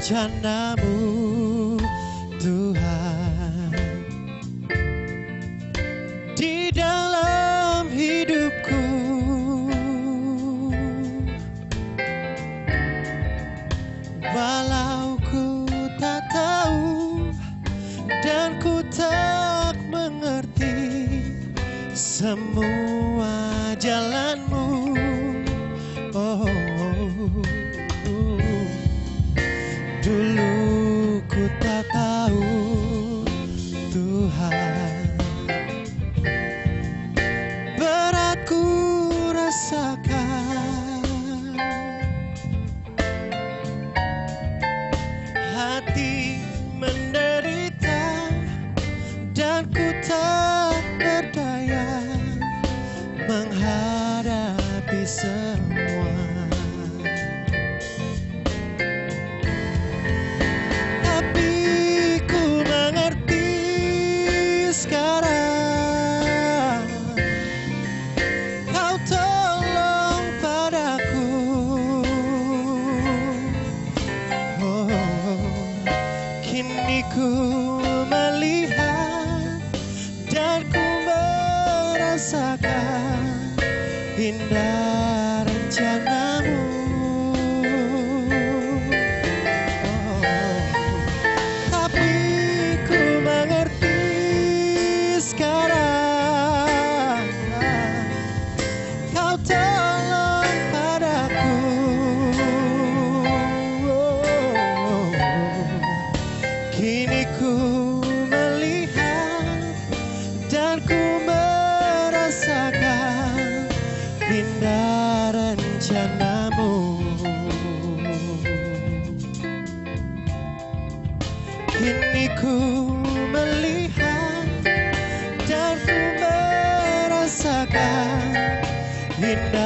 rencanamu, Tuhan, di dalam hidupku. Walau ku tak tahu dan ku tak mengerti semua jalanmu, oh, dulu ku tak tahu, Tuhan, berat ku rasakan, hati menderita dan ku tak berdaya menghadapi semua. Tapi ku mengerti sekarang, Kau tolong padaku. Oh, kini ku melihat dan ku merasakan indah rencanamu. Oh, tapi ku mengerti sekarang, Kau tolong padaku. Oh, kini ku melihat dan ku merasakan indah rencanamu. Kini ku melihat dan ku merasakan indah